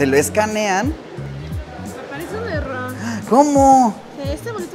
Se lo escanean. Parece un error. ¿Cómo? Este bonito.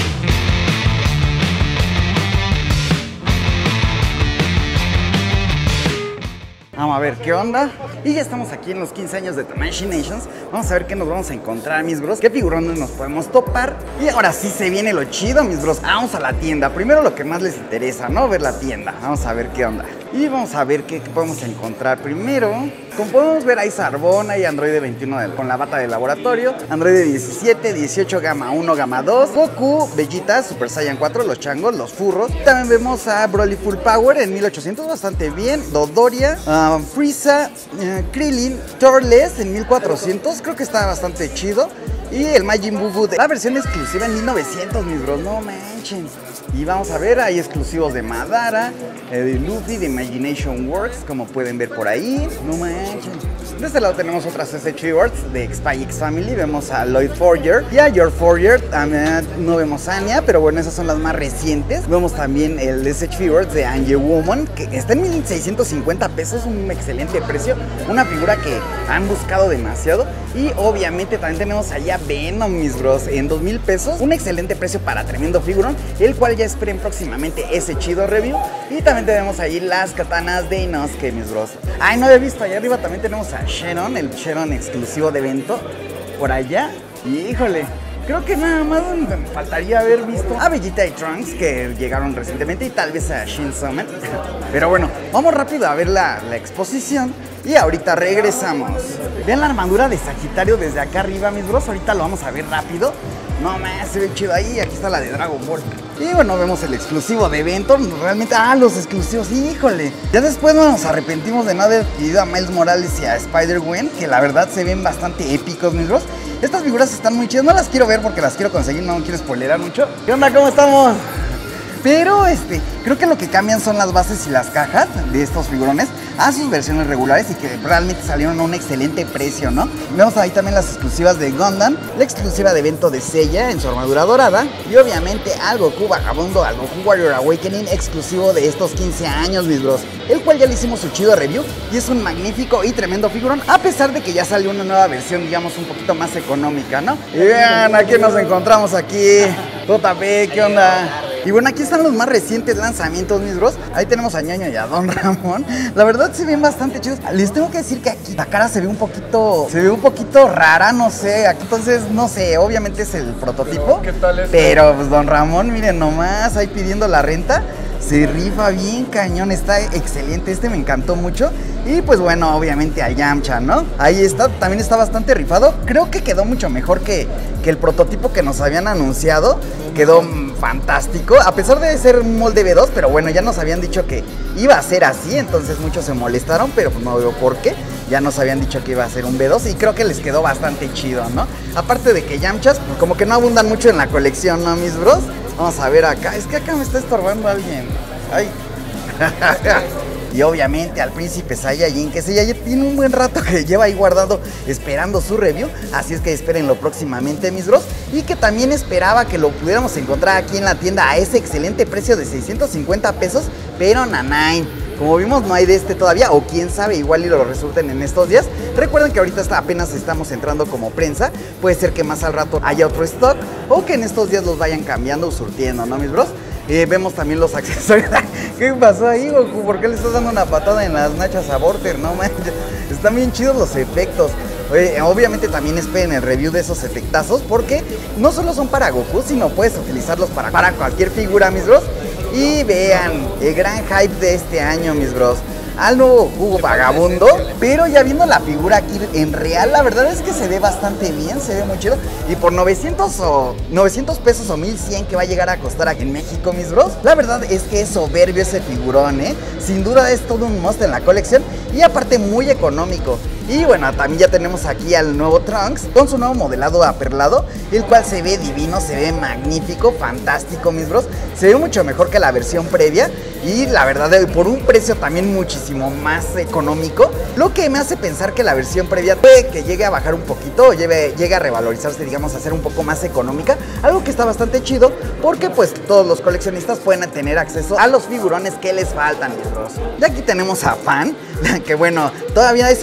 Vamos a ver qué onda. Y ya estamos aquí en los 15 años de Tamashii Nations. Vamos a ver qué nos vamos a encontrar, mis bros. Qué figurones nos podemos topar. Y ahora sí se viene lo chido, mis bros. Vamos a la tienda. Primero lo que más les interesa, ¿no? Ver la tienda. Vamos a ver qué onda. Y vamos a ver qué podemos encontrar primero. Como podemos ver, hay Sarbón, hay Android 21 con la bata de laboratorio, Android 17, 18, Gama 1, Gama 2, Goku, Vegeta, Super Saiyan 4, los changos, los furros. También vemos a Broly Full Power en 1800, bastante bien. Dodoria, Frieza, Krillin, Turles en 1400, creo que está bastante chido. Y el Majin Buu de la versión exclusiva en 1900, mis bros, no manchen. Y vamos a ver, hay exclusivos de Madara, de Luffy, de Imagination Works, como pueden ver por ahí. No manchen. De este lado tenemos otras SH Works de Spy X Family. Vemos a Lloyd Forger y a George Forger. No vemos a Anya, pero bueno, esas son las más recientes. Vemos también el SH Works de Angel Woman, que está en 1650 pesos, un excelente precio. Una figura que han buscado demasiado. Y obviamente también tenemos allá Venom, mis bros, en 2000 pesos. Un excelente precio para tremendo figurón, el cual ya esperen próximamente ese chido review. Y también tenemos ahí las katanas de Inosuke, mis bros. Ay, no había visto, allá arriba también tenemos a Sharon, el Sharon exclusivo de evento. Por allá, y híjole, creo que nada más me faltaría haber visto a Vegeta y Trunks, que llegaron recientemente, y tal vez a Shin Summon. Pero bueno, vamos rápido a ver la exposición y ahorita regresamos. Vean la armadura de Sagitario desde acá arriba, mis bros. Ahorita lo vamos a ver rápido. No más, se ve chido ahí. Aquí está la de Dragon Ball. Y bueno, vemos el exclusivo de evento. Realmente, los exclusivos, híjole. Ya después nos arrepentimos de no haber pedido a Miles Morales y a Spider-Gwen, que la verdad se ven bastante épicos, mis bros. Estas figuras están muy chidas. No las quiero ver porque las quiero conseguir, no quiero spoilerar mucho. ¿Qué onda? ¿Cómo estamos? Pero creo que lo que cambian son las bases y las cajas de estos figurones a sus versiones regulares y que realmente salieron a un excelente precio, ¿no? Vemos ahí también las exclusivas de Gundam, la exclusiva de evento de Seiya en su armadura dorada y obviamente al Goku Vagabundo, al Goku Warrior Awakening exclusivo de estos 15 años, mis bros, el cual ya le hicimos su chido review y es un magnífico y tremendo figurón, a pesar de que ya salió una nueva versión, digamos, un poquito más económica, ¿no? Y vean, aquí nos encontramos aquí, JP, ¿qué onda? Y bueno, aquí están los más recientes lanzamientos, mis bros. Ahí tenemos a Ñaño y a Don Ramón. La verdad se ven bastante chidos. Les tengo que decir que aquí la cara se ve un poquito rara, no sé. Aquí entonces, no sé, obviamente es el prototipo. ¿Qué tal es? Pero pues Don Ramón, miren nomás, ahí pidiendo la renta. Se rifa bien cañón, está excelente, me encantó mucho. Y pues bueno, obviamente a Yamcha, ¿no? Ahí está, también está bastante rifado. Creo que quedó mucho mejor que el prototipo que nos habían anunciado. Quedó fantástico, a pesar de ser un molde B2, pero bueno, ya nos habían dicho que iba a ser así, entonces muchos se molestaron, pero pues no veo por qué. Ya nos habían dicho que iba a ser un B2 y creo que les quedó bastante chido, ¿no? Aparte de que Yamchas, pues como que no abundan mucho en la colección, ¿no, mis bros? Vamos a ver acá, es que acá me está estorbando alguien. Ay. Y obviamente al príncipe Saiyajin, que ese ya tiene un buen rato que lleva ahí guardado esperando su review. Así es que espérenlo próximamente, mis bros. Y que también esperaba que lo pudiéramos encontrar aquí en la tienda a ese excelente precio de 650 pesos. Pero nanay, como vimos no hay de todavía, o quién sabe, igual y lo resulten en estos días. Recuerden que ahorita apenas estamos entrando como prensa. Puede ser que más al rato haya otro stock o que en estos días los vayan cambiando o surtiendo, ¿no, mis bros? Vemos también los accesorios. ¿Qué pasó ahí, Goku? ¿Por qué le estás dando una patada en las nachas a Vorter? No manches, están bien chidos los efectos. Obviamente también esperen el review de esos efectazos, porque no solo son para Goku, sino puedes utilizarlos para cualquier figura, mis bros. Y vean, el gran hype de este año, mis bros, al nuevo Goku Vagabundo, pero ya viendo la figura aquí en real, la verdad es que se ve bastante bien, se ve muy chido. Y por 900 pesos o 1100 que va a llegar a costar aquí en México, mis bros, la verdad es que es soberbio ese figurón, sin duda es todo un must en la colección y aparte muy económico. Y bueno, también ya tenemos aquí al nuevo Trunks con su nuevo modelado aperlado, el cual se ve divino, se ve magnífico, fantástico, mis bros. Se ve mucho mejor que la versión previa y la verdad por un precio también muchísimo más económico, lo que me hace pensar que la versión previa puede que llegue a bajar un poquito o llegue a revalorizarse, digamos, a ser un poco más económica, algo que está bastante chido porque pues todos los coleccionistas pueden tener acceso a los figurones que les faltan, mis bros. Y aquí tenemos a Fan, que bueno, todavía esa no nos ha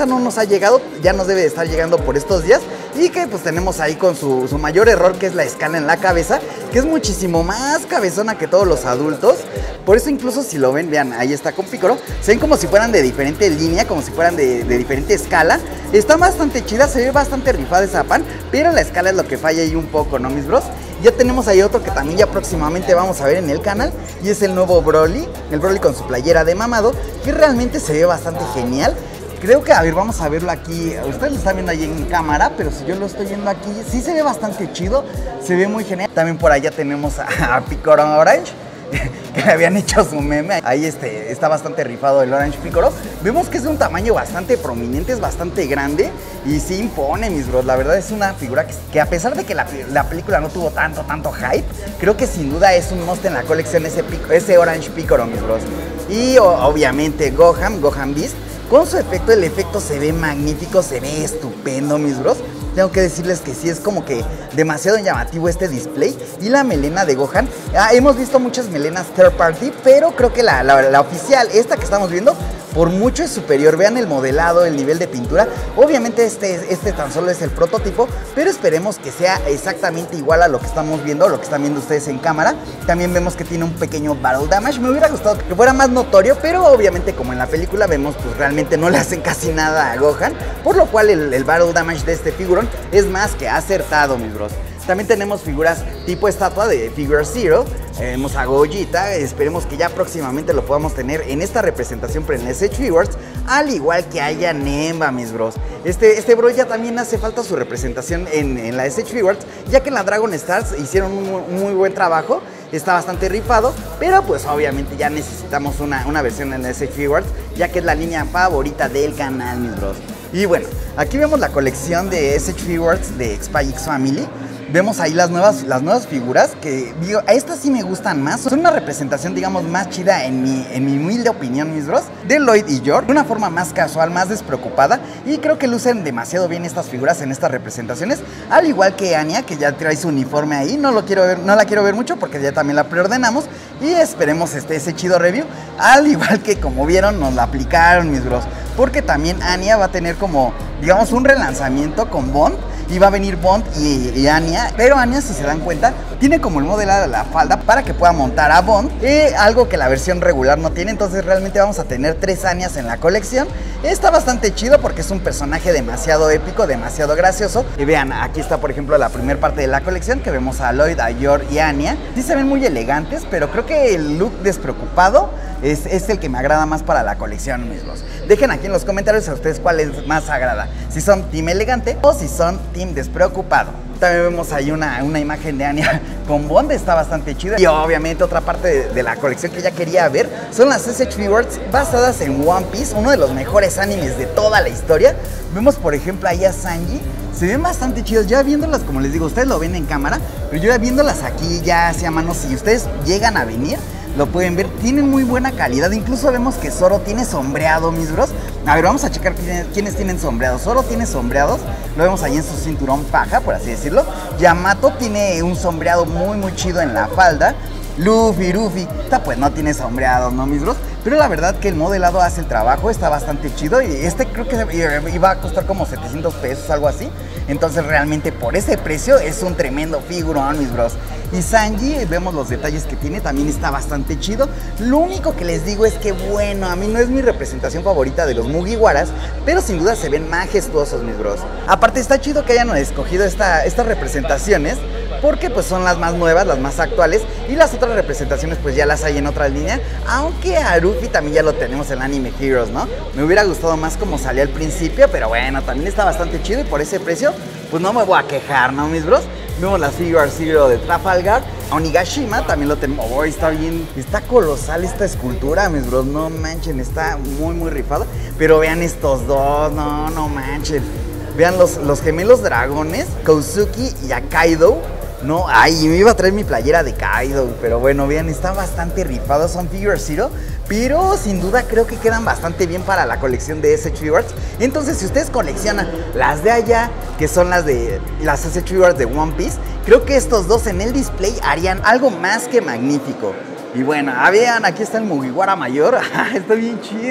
llegado, ya nos debe de estar llegando por estos días. Y que pues tenemos ahí con su mayor error, que es la escala en la cabeza, que es muchísimo más cabezona que todos los adultos. Por eso incluso si lo ven, vean, ahí está con Picoro, se ven como si fueran de diferente línea, como si fueran de diferente escala. Está bastante chida, se ve bastante rifada esa pan, pero la escala es lo que falla ahí un poco, ¿no, mis bros? Ya tenemos ahí otro que también ya próximamente vamos a ver en el canal, y es el nuevo Broly, el Broly con su playera de mamado, que realmente se ve bastante genial. Creo que, a ver, vamos a verlo aquí. Ustedes lo están viendo ahí en cámara, pero si yo lo estoy viendo aquí, sí se ve bastante chido, se ve muy genial. También por allá tenemos a Picoro Orange, que le habían hecho su meme. Ahí está bastante rifado el Orange Picoro. Vemos que es de un tamaño bastante prominente, es bastante grande y sí impone, mis bros. La verdad es una figura que a pesar de que la película no tuvo tanto hype, creo que sin duda es un must en la colección ese Orange Picoro, mis bros. Y obviamente Gohan Beast. Con su efecto, el efecto se ve magnífico, se ve estupendo, mis bros. Tengo que decirles que sí, es como que demasiado llamativo este display. Y la melena de Gohan, hemos visto muchas melenas third party, pero creo que la oficial, esta que estamos viendo, por mucho es superior. Vean el modelado, el nivel de pintura. Obviamente este tan solo es el prototipo, pero esperemos que sea exactamente igual a lo que estamos viendo, lo que están viendo ustedes en cámara. También vemos que tiene un pequeño battle damage. Me hubiera gustado que fuera más notorio, pero obviamente como en la película vemos, pues realmente no le hacen casi nada a Gohan, por lo cual el battle damage de este figurón es más que acertado, mis bros. También tenemos figuras tipo estatua de Figure Zero. Vemos a Gogeta, esperemos que ya próximamente lo podamos tener en esta representación, pero en SH Figures, al igual que haya Nemba, mis bros. Este bro ya también hace falta su representación en la SH Figures, ya que en la Dragon Stars hicieron un muy buen trabajo. Está bastante rifado, pero pues obviamente ya necesitamos una versión en SH Figures, ya que es la línea favorita del canal, mis bros. Y bueno, aquí vemos la colección de SH Figures de Spy X Family. Vemos ahí las nuevas figuras, que digo, a estas sí me gustan más. Son una representación, digamos, más chida en mi humilde opinión, mis bros, de Lloyd y George, de una forma más casual, más despreocupada. Y creo que lucen demasiado bien estas figuras en estas representaciones. Al igual que Anya, que ya trae su uniforme ahí. No la quiero ver mucho porque ya también la preordenamos. Y esperemos ese chido review. Al igual que, como vieron, nos la aplicaron, mis bros. Porque también Anya va a tener como, digamos, un relanzamiento con Bond. Y va a venir Bond y Anya. Pero Anya, si se dan cuenta, tiene como el modelado de la falda para que pueda montar a Bond. Algo que la versión regular no tiene. Entonces realmente vamos a tener 3 Anyas en la colección. Está bastante chido porque es un personaje demasiado épico, demasiado gracioso. Y vean, aquí está por ejemplo la primera parte de la colección, que vemos a Lloyd, a George y Anya. Sí se ven muy elegantes, pero creo que el look despreocupado es el que me agrada más para la colección, mis bros. Dejen aquí en los comentarios a ustedes cuál les más agrada, si son team elegante o si son team despreocupado. También vemos ahí una imagen de Anya con Bond, está bastante chida. Y obviamente otra parte de la colección que ya quería ver son las SH Figures basadas en One Piece, uno de los mejores animes de toda la historia. Vemos por ejemplo ahí a Sanji. Se ven bastante chidos, ya viéndolas, como les digo, ustedes lo ven en cámara, pero yo ya viéndolas aquí ya hacia mano, si ustedes llegan a venir, lo pueden ver, tienen muy buena calidad. Incluso vemos que Zoro tiene sombreado, mis bros. A ver, vamos a checar quiénes tienen sombreados. Zoro tiene sombreados, lo vemos ahí en su cinturón paja, por así decirlo. Yamato tiene un sombreado muy chido en la falda. Luffy, pues no tiene sombreado, ¿no, mis bros? Pero la verdad que el modelado hace el trabajo, está bastante chido. Y creo que iba a costar como 700 pesos, algo así. Entonces realmente por ese precio es un tremendo figurón, mis bros. Y Sanji, vemos los detalles que tiene, también está bastante chido. Lo único que les digo es que, bueno, a mí no es mi representación favorita de los Mugiwaras, pero sin duda se ven majestuosos, mis bros. Aparte está chido que hayan escogido estas representaciones, porque pues son las más nuevas, las más actuales, y las otras representaciones pues ya las hay en otra línea, aunque a Luffy también ya lo tenemos en Anime Heroes, ¿no? Me hubiera gustado más como salía al principio, pero bueno, también está bastante chido y por ese precio pues no me voy a quejar, ¿no, mis bros? Vemos la Figure Zero de Trafalgar. Onigashima también lo tenemos. Oh, está bien, está colosal esta escultura, mis bros. No manchen, está muy rifado. Pero vean estos dos, no manchen. Vean los gemelos dragones, Kozuki y a Kaido. No, ay, me iba a traer mi playera de Kaido, pero bueno, vean, está bastante rifado, son Figure Zero, pero sin duda creo que quedan bastante bien para la colección de SH Figures. Entonces, si ustedes coleccionan las de allá, que son las SH Figures de One Piece, creo que estos dos en el display harían algo más que magnífico. Y bueno, vean, aquí está el Mugiwara mayor, está bien chido.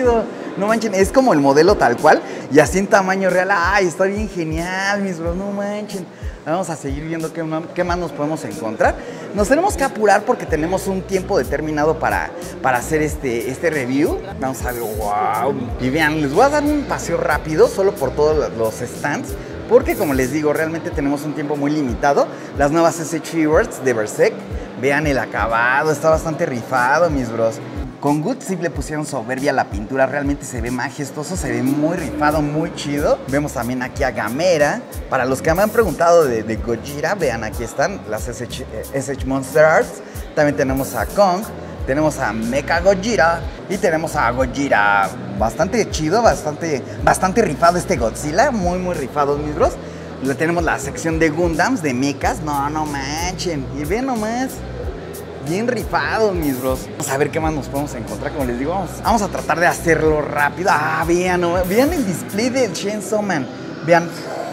No manchen, es como el modelo tal cual y así en tamaño real. Ay, está bien genial, mis bros, no manchen. Vamos a seguir viendo qué más nos podemos encontrar. Nos tenemos que apurar porque tenemos un tiempo determinado para hacer este review. Vamos a ver, wow. Y vean, les voy a dar un paseo rápido solo por todos los stands. Porque como les digo, realmente tenemos un tiempo muy limitado. Las nuevas SH Figures de Berserk. Vean el acabado, está bastante rifado, mis bros. Con Good sí le pusieron soberbia a la pintura, realmente se ve majestuoso, se ve muy rifado, muy chido. Vemos también aquí a Gamera. Para los que me han preguntado de Gojira, vean, aquí están las SH Monster Arts. También tenemos a Kong, tenemos a Mecha Gojira y tenemos a Gojira. Bastante chido, bastante rifado este Godzilla, muy rifado, mis bros. Tenemos la sección de Gundams, de mechas, no manchen, y ven nomás. Bien rifado, mis bros. Vamos a ver qué más nos podemos encontrar. Como les digo, vamos a tratar de hacerlo rápido. Vean el display del Chainsaw Man. Vean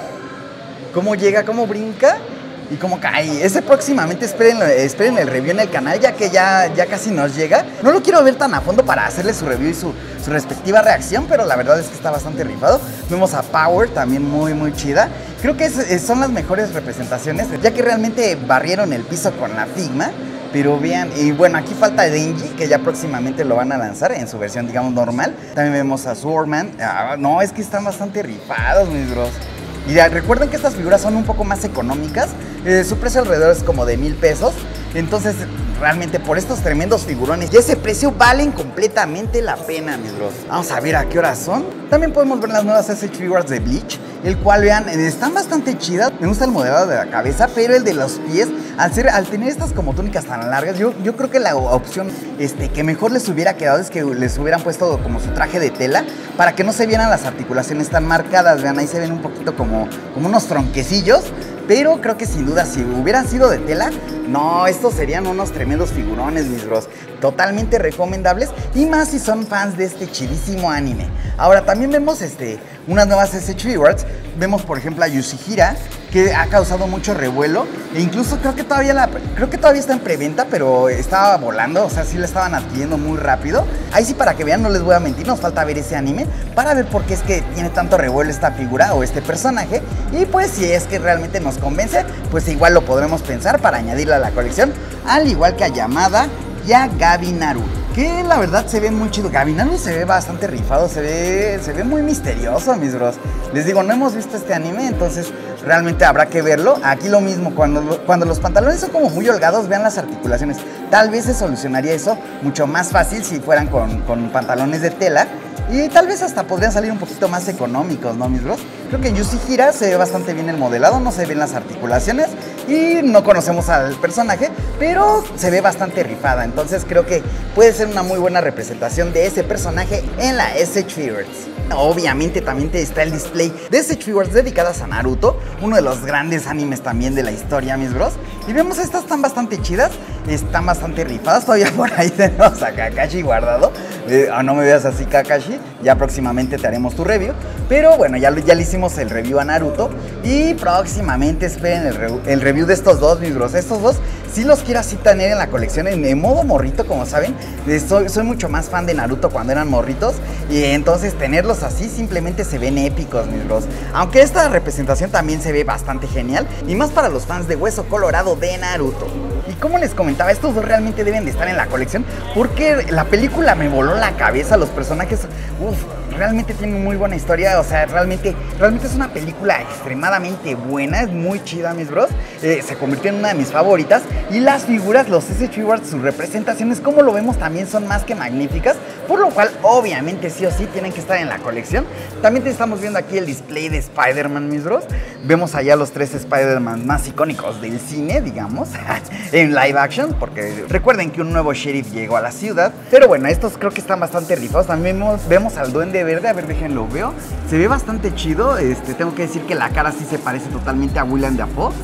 cómo llega, cómo brinca y cómo cae. Ese próximamente esperen el review en el canal, ya que ya casi nos llega. No lo quiero ver tan a fondo para hacerle su review y su respectiva reacción, pero la verdad es que está bastante rifado. Vemos a Power, también muy chida. Creo que son las mejores representaciones, ya que realmente barrieron el piso con la Figma. Pero vean, y bueno, aquí falta Denji, que ya próximamente lo van a lanzar en su versión, digamos, normal. También vemos a Swordman. No, es que están bastante rifados, mis bros. Y recuerden que estas figuras son un poco más económicas. Su precio alrededor es como de 1000 pesos. Entonces, realmente por estos tremendos figurones y ese precio valen completamente la pena, mis bros. Vamos a ver a qué horas son. También podemos ver las nuevas SH Figures de Bleach, el cual, vean, están bastante chidas. Me gusta el modelado de la cabeza, pero el de los pies, al tener estas como túnicas tan largas, yo creo que la opción que mejor les hubiera quedado es que les hubieran puesto como su traje de tela para que no se vieran las articulaciones tan marcadas. Vean, ahí se ven un poquito como unos tronquecillos. Pero creo que sin duda, si hubieran sido de tela, no, estos serían unos tremendos figurones, mis bros. Totalmente recomendables, y más si son fans de este chidísimo anime. Ahora, también vemos unas nuevas SH Figures. Vemos, por ejemplo, a Yashihira, que ha causado mucho revuelo. E incluso creo que todavía está en preventa, pero estaba volando. O sea, sí la estaban adquiriendo muy rápido. Ahí sí, para que vean, no les voy a mentir, nos falta ver ese anime para ver por qué es que tiene tanto revuelo esta figura o este personaje. Y pues si es que realmente nos convence, pues igual lo podremos pensar para añadirla a la colección. Al igual que a Yamada y a Gabinaru, que la verdad se ve muy chido. Gabinaru se ve bastante rifado, se ve muy misterioso, mis bros. Les digo, no hemos visto este anime, entonces realmente habrá que verlo. Aquí lo mismo, cuando los pantalones son como muy holgados, vean las articulaciones. Tal vez se solucionaría eso mucho más fácil si fueran con pantalones de tela. Y tal vez hasta podrían salir un poquito más económicos, ¿no, mis bros? Creo que en Yashihira se ve bastante bien el modelado, no se ven las articulaciones y no conocemos al personaje, pero se ve bastante rifada. Entonces creo que puede ser una muy buena representación de ese personaje en la SH Figures. Obviamente también está el display de SH Figures dedicadas a Naruto, uno de los grandes animes también de la historia, mis bros. Y vemos, estas están bastante chidas, están bastante rifadas. Todavía por ahí tenemos a Kakashi guardado. No me veas así, Kakashi, ya próximamente te haremos tu review. Pero bueno, ya le hicimos el review a Naruto y próximamente esperen el review de estos dos, mis bros. Estos dos sí los quiero así tener en la colección en modo morrito, como saben. Soy mucho más fan de Naruto cuando eran morritos, y entonces tenerlos así simplemente se ven épicos, mis bros. Aunque esta representación también se ve bastante genial, y más para los fans de Hueso Colorado de Naruto. Y como les comentaba, estos dos realmente deben de estar en la colección porque la película me voló la cabeza. Los personajes, realmente tienen muy buena historia. O sea, realmente es una película extremadamente buena, es muy chida, mis bros. Se convirtió en una de mis favoritas. Y las figuras, los SH Figures, sus representaciones, como lo vemos, también son más que magníficas, por lo cual obviamente sí o sí tienen que estar en la colección. También estamos viendo aquí el display de Spider-Man, mis bros. Vemos allá los 3 Spider-Man más icónicos del cine, digamos, en live action, porque recuerden que un nuevo sheriff llegó a la ciudad. Pero bueno, estos creo que están bastante rifados. También vemos al Duende Verde, a ver, déjenlo, se ve bastante chido. Tengo que decir que la cara sí se parece totalmente a Willem Dafoe.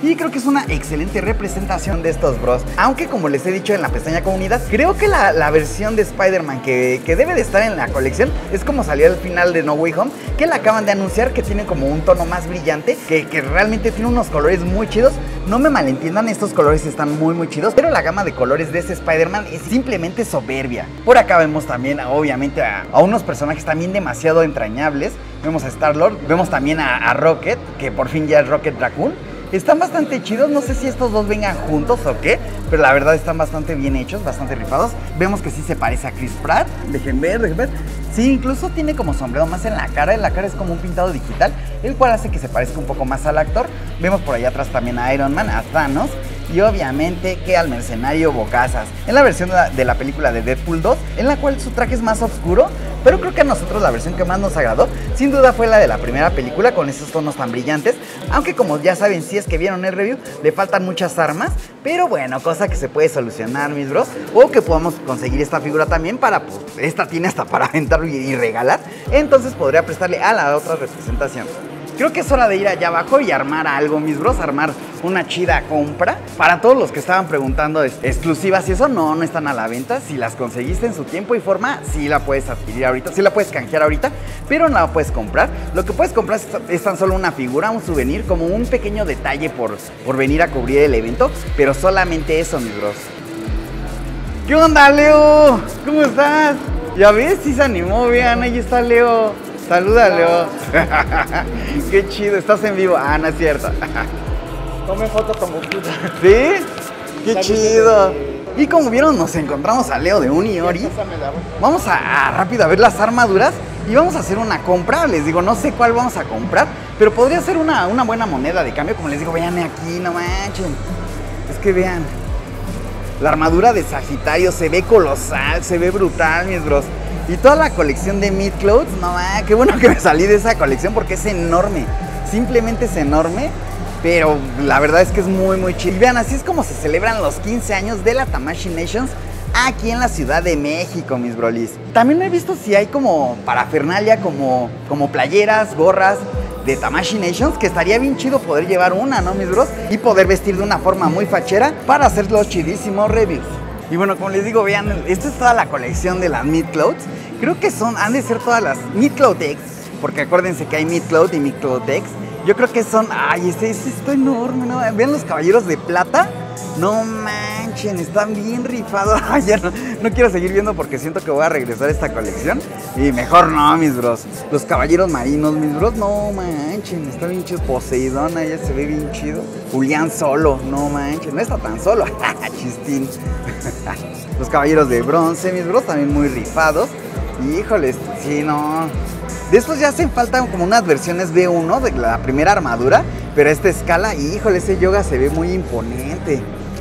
y creo que es una excelente representación de estos bros. Aunque como les he dicho en la pestaña comunidad, creo que la versión de Spider-Man que debe de estar en la colección es como salió al final de No Way Home, que la acaban de anunciar, que tiene como un tono más brillante, que realmente tiene unos colores muy chidos. No me malentiendan, estos colores están muy chidos, pero la gama de colores de este Spider-Man es simplemente soberbia. Por acá vemos también, obviamente, a unos personajes también demasiado entrañables. Vemos a Star-Lord, vemos también a Rocket, que por fin ya es Rocket Raccoon. Están bastante chidos, no sé si estos dos vengan juntos o qué, pero la verdad están bastante bien hechos, bastante rifados. Vemos que sí se parece a Chris Pratt, dejen ver. Sí, incluso tiene como sombrero más en la cara es como un pintado digital, el cual hace que se parezca un poco más al actor. Vemos por allá atrás también a Iron Man, a Thanos y obviamente que al mercenario Bocazas, en la versión de la película de Deadpool 2, en la cual su traje es más oscuro, pero creo que a nosotros la versión que más nos agradó, sin duda fue la de la primera película, con esos tonos tan brillantes, aunque como ya saben, si es que vieron el review, le faltan muchas armas, pero bueno, cosa que se puede solucionar, mis bros, o que podamos conseguir esta figura también para, pues, esta tiene hasta para aventar y regalar, entonces podría prestarle a la otra representación. Creo que es hora de ir allá abajo y armar algo, mis bros, armar una chida compra. Para todos los que estaban preguntando exclusivas y eso, no están a la venta. Si las conseguiste en su tiempo y forma, sí la puedes adquirir ahorita, sí la puedes canjear ahorita, pero no la puedes comprar. Lo que puedes comprar es tan solo una figura, un souvenir, como un pequeño detalle por venir a cubrir el evento, pero solamente eso, mis bros. ¿Qué onda, Leo? ¿Cómo estás? ¿Ya ves? Sí se animó, vean, ahí está Leo. Saluda, Leo. Qué chido, estás en vivo. Ah, no es cierto. Tome foto como puta. ¿Sí? Qué chido. Y como vieron, nos encontramos a Leo de Uniori. Vamos a rápido a ver las armaduras y vamos a hacer una compra. Les digo, no sé cuál vamos a comprar, pero podría ser una buena moneda de cambio. Como les digo, vean aquí, no manchen. Es que vean, la armadura de Sagitario se ve colosal, se ve brutal, mis bros. Y toda la colección de Midclouds, no, qué bueno que me salí de esa colección porque es enorme. Simplemente es enorme, pero la verdad es que es muy chido. Y vean, así es como se celebran los 15 años de la Tamashii Nations aquí en la Ciudad de México, mis brolis. También he visto si hay como parafernalia, como playeras, gorras de Tamashii Nations, que estaría bien chido poder llevar una, ¿no, mis bros? Y poder vestir de una forma muy fachera para hacer los chidísimos reviews. Y bueno, como les digo, vean, esta es toda la colección de las Midclouds. Creo que han de ser todas las Midcloud X, porque acuérdense que hay Midcloud y Midcloud X. Yo creo que son, ay, este está enorme, ¿no? Vean los caballeros de plata. No manchen, están bien rifados. Ay, ya no quiero seguir viendo porque siento que voy a regresar a esta colección. Y mejor no, mis bros. Los caballeros marinos, mis bros, no manchen, está bien chido. Poseidón, ya se ve bien chido. Julián Solo, no manchen, no está tan solo. Chistín. Los caballeros de bronce, mis bros, también muy rifados. Y híjoles, sí, no. De estos ya hacen falta como unas versiones B1 de la primera armadura, pero a esta escala, híjole, ese yoga se ve muy imponente.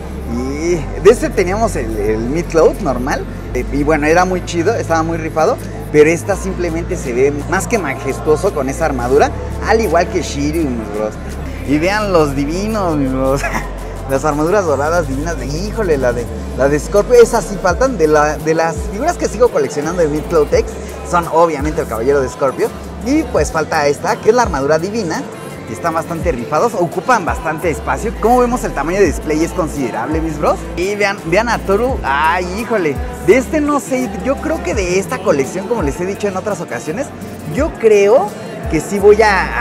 Y de este teníamos el Midcloud normal, y bueno, era muy chido, estaba muy rifado, pero esta simplemente se ve más que majestuoso con esa armadura, al igual que Shiryu, mis bros. Y vean los divinos, mis bros. Las armaduras doradas divinas, híjole, la de Scorpio, esas sí faltan. De las figuras que sigo coleccionando de Midcloud X, son obviamente el caballero de Scorpio. Y pues falta esta, que es la armadura divina. Y están bastante rifados, ocupan bastante espacio. Como vemos, el tamaño de display es considerable, mis bros. Y vean a Toru, ay, híjole. De este no sé, yo creo que de esta colección, como les he dicho en otras ocasiones, yo creo que sí voy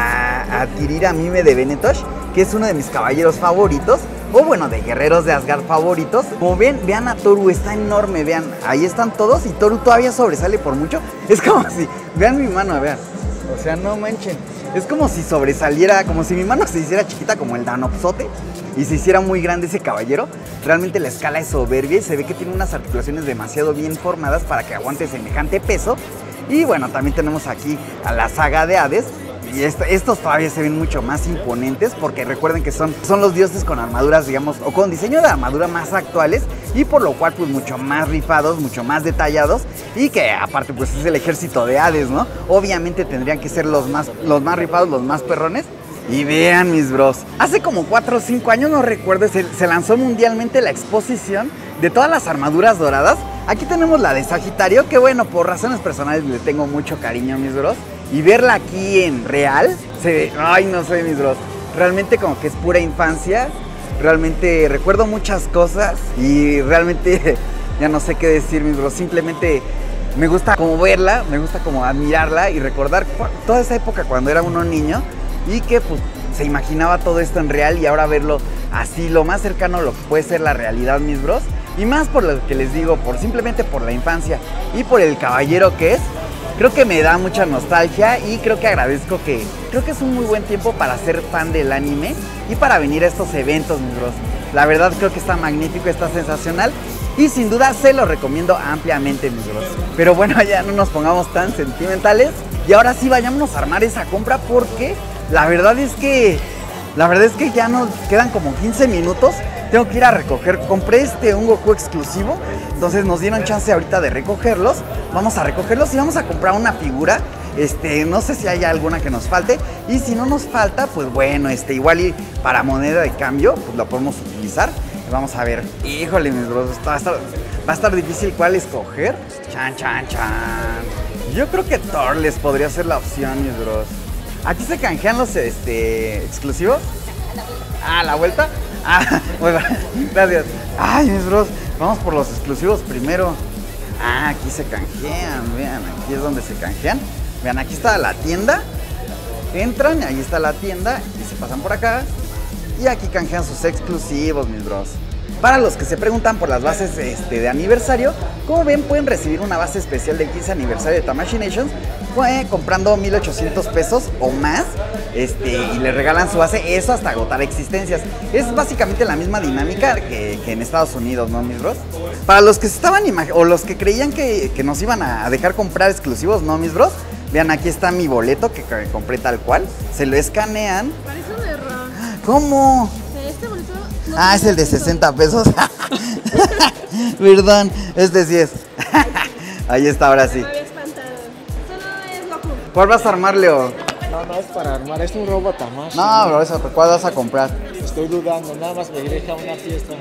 a adquirir a Mime de Benetosh, que es uno de mis caballeros favoritos. O bueno, de guerreros de Asgard favoritos. Como ven, vean a Toru, está enorme, vean, ahí están todos y Toru todavía sobresale por mucho. Es como si, vean mi mano, vean, o sea, no manchen. Es como si sobresaliera, como si mi mano se hiciera chiquita como el Danopsote y se hiciera muy grande ese caballero. Realmente la escala es soberbia y se ve que tiene unas articulaciones demasiado bien formadas para que aguante semejante peso. Y bueno, también tenemos aquí a la saga de Hades. Y estos todavía se ven mucho más imponentes porque recuerden que son los dioses con armaduras, digamos, o con diseño de armadura más actuales y por lo cual pues mucho más rifados, mucho más detallados y que aparte pues es el ejército de Hades, ¿no? Obviamente tendrían que ser los más rifados, los más perrones. Y vean, mis bros, hace como 4 o 5 años, no recuerdo, se lanzó mundialmente la exposición de todas las armaduras doradas. Aquí tenemos la de Sagitario, que bueno, por razones personales le tengo mucho cariño, mis bros. Y verla aquí en real, se ve, ay, no sé, mis bros, realmente como que es pura infancia. Realmente recuerdo muchas cosas y realmente ya no sé qué decir, mis bros. Simplemente me gusta como verla, me gusta como admirarla y recordar toda esa época cuando era uno niño y que pues se imaginaba todo esto en real y ahora verlo así, lo más cercano a lo que puede ser la realidad, mis bros. Y más por lo que les digo, simplemente por la infancia y por el caballero que es. Creo que me da mucha nostalgia y creo que agradezco creo que es un muy buen tiempo para ser fan del anime y para venir a estos eventos, mis bros. La verdad creo que está magnífico, está sensacional y sin duda se lo recomiendo ampliamente, mis bros. Pero bueno, ya no nos pongamos tan sentimentales y ahora sí vayámonos a armar esa compra porque la verdad es que ya nos quedan como 15 minutos. Tengo que ir a recoger, compré un Goku exclusivo, entonces nos dieron chance ahorita de recogerlos. Vamos a recogerlos y vamos a comprar una figura. No sé si hay alguna que nos falte y si no nos falta, pues bueno, igual y para moneda de cambio, pues lo podemos utilizar. Vamos a ver, híjole, mis bros, va a estar difícil cuál escoger. Chan, chan, chan. Yo creo que Thor les podría ser la opción, mis bros. ¿Aquí se canjean los exclusivos? ¿A la vuelta? Ah, bueno, gracias. Ay, mis bros, vamos por los exclusivos primero. Ah, aquí se canjean, vean, aquí es donde se canjean. Vean, aquí está la tienda. Entran, ahí está la tienda y se pasan por acá. Y aquí canjean sus exclusivos, mis bros. Para los que se preguntan por las bases de aniversario, como ven, pueden recibir una base especial del 15 aniversario de Tamashii Nations comprando 1,800 pesos o más y le regalan su base, eso hasta agotar existencias. Es básicamente la misma dinámica que en Estados Unidos, ¿no, mis bros? Para los que se estaban o los que creían que nos iban a dejar comprar exclusivos, ¿no, mis bros? Vean, aquí está mi boleto que compré tal cual. Se lo escanean. Parece un error. ¿Cómo? Este boleto no Ah, es el de 60 pesos. Perdón, este sí es. Ahí está, ahora sí. me había espantado. Eso no es Goku. ¿Cuál vas a armar, Leo? No es para armar, es un robot Tamashii. No, bro, ¿cuál vas a comprar? Estoy dudando, nada más me deja una fiesta.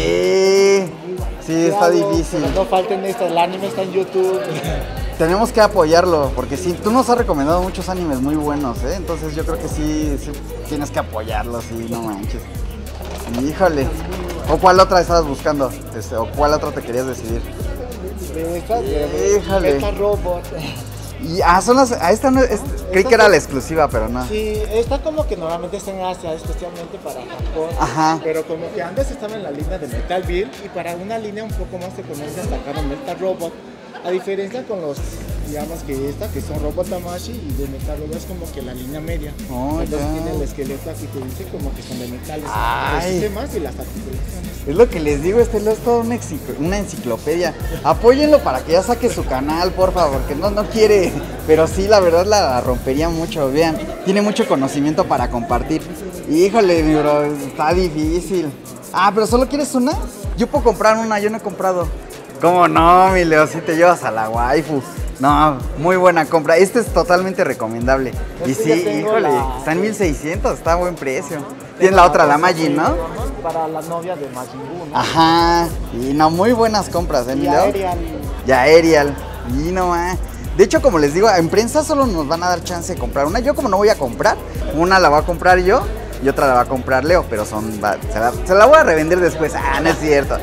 Sí, está difícil. No falten el anime está en YouTube. Tenemos que apoyarlo, porque sí, tú nos has recomendado muchos animes muy buenos, ¿eh? Entonces yo creo que sí tienes que apoyarlo, sí, no manches. Híjole. ¿O cuál otra estabas buscando? ¿O cuál otra te querías decidir? Híjole. Esta robot. Y esta no creí que era la exclusiva, pero no. Sí, esta como que normalmente está en Asia, especialmente para Japón. Ajá. Pero como que antes estaba en la línea de Metal Build y para una línea un poco más económica sacaron Metal Robot. A diferencia con los, digamos que que son Robot Tamashii y de Metal Robot es como que la línea media. Oh, entonces ya. tiene el esqueleto así que dice como que son de metales. Ay. Los sistemas y las articulaciones. Es lo que les digo, es toda una enciclopedia. Apóyenlo para que ya saque su canal, por favor, porque no quiere. Pero sí, la verdad la rompería mucho. Vean, tiene mucho conocimiento para compartir. Híjole, mi bro, está difícil. Ah, ¿pero solo quieres una? Yo puedo comprar una, yo no he comprado. ¿Cómo no, mi Leo? Si te llevas a la waifu. No, muy buena compra. Este es totalmente recomendable. Y sí, híjole, está en 1,600, está a buen precio. Tiene la otra, la Majin, ¿no? Para la novia de Majin Buu, ¿no? Ajá, y no, muy buenas compras, ¿eh, mi Y Leo? Aerial. Y Aerial. Y no, de hecho, como les digo, en prensa solo nos van a dar chance de comprar una. Yo como no voy a comprar, una la voy a comprar yo y otra la va a comprar Leo, pero se la voy a revender después. Ah, no es cierto.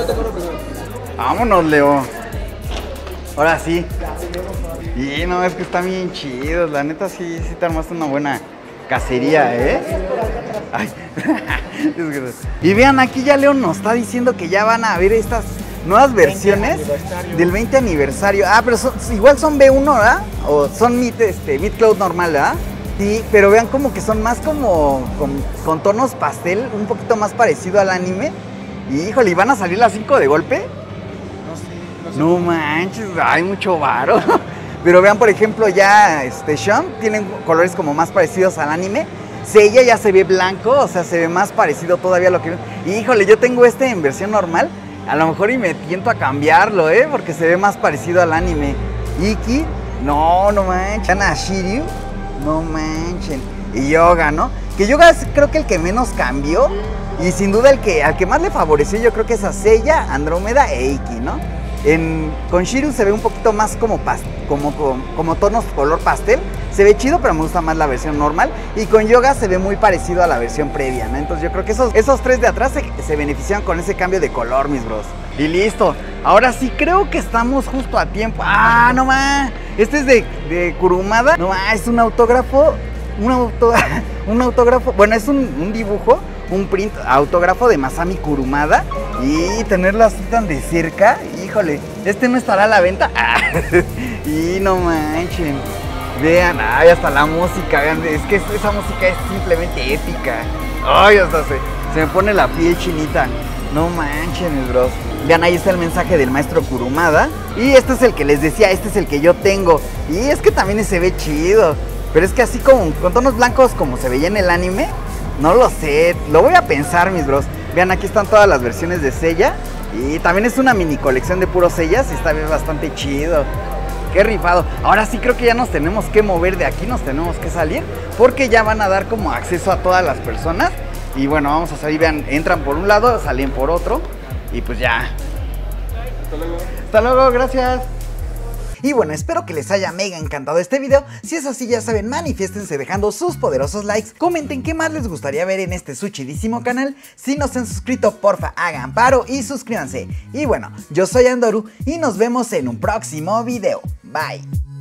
Vámonos, Leo. Ahora sí. Y no, es que están bien chidos. La neta sí te armaste una buena cacería, ¿eh? Ay. Y vean, aquí ya Leo nos está diciendo que ya van a ver estas nuevas versiones del 20 aniversario. Ah, pero igual son B1, ¿verdad? O son Mid Cloud normal, ¿verdad? Sí, pero vean como que son más como con tonos pastel, un poquito más parecido al anime. Y híjole, ¿y van a salir las 5 de golpe? No manches, hay mucho varo. Pero vean, por ejemplo, ya Sean tienen colores como más parecidos al anime. Seiya ya se ve blanco, o sea, se ve más parecido todavía a lo que... Híjole, yo tengo en versión normal. A lo mejor y me tiento a cambiarlo, porque se ve más parecido al anime. Iki, no manches. Ana Shiryu, no manchen. Y Yoga, ¿no? Que Yoga es creo que el que menos cambió. Y sin duda al que más le favoreció yo creo que es a Seiya, Andrómeda e Iki, ¿no? Con Shiryu se ve un poquito más como tonos color pastel. se ve chido, pero me gusta más la versión normal. Y con yoga se ve muy parecido a la versión previa, ¿no? Entonces yo creo que esos tres de atrás se benefician con ese cambio de color, mis bros. Y listo. Ahora sí creo que estamos justo a tiempo. ¡Ah, no más! Este es de Kurumada. No más, es un autógrafo. Un autógrafo. Bueno, es un dibujo, un print autógrafo de Masami Kurumada. Y tenerlo así tan de cerca, híjole, este no estará a la venta. Y no manchen. Vean, ay, hasta la música, vean, es que esa música es simplemente épica. Ay, hasta se me pone la piel chinita. No manchen, mis bros. Vean, ahí está el mensaje del maestro Kurumada. Y este es el que les decía, este es el que yo tengo. Y es que también se ve chido. Pero es que así como con tonos blancos como se veía en el anime, no lo sé, lo voy a pensar, mis bros. Vean, aquí están todas las versiones de Seiya. Y también es una mini colección de puros Seiyas y está bastante chido. Qué rifado. Ahora sí creo que ya nos tenemos que mover de aquí, nos tenemos que salir, porque ya van a dar como acceso a todas las personas. Y bueno, vamos a salir, vean, entran por un lado, salen por otro. Y pues ya. Hasta luego. Hasta luego, gracias. Y bueno, espero que les haya mega encantado este video. Si es así, ya saben, manifiéstense dejando sus poderosos likes. Comenten qué más les gustaría ver en este su chidísimo canal. Si no se han suscrito, porfa, hagan paro y suscríbanse. Y bueno, yo soy Andoru y nos vemos en un próximo video. Bye.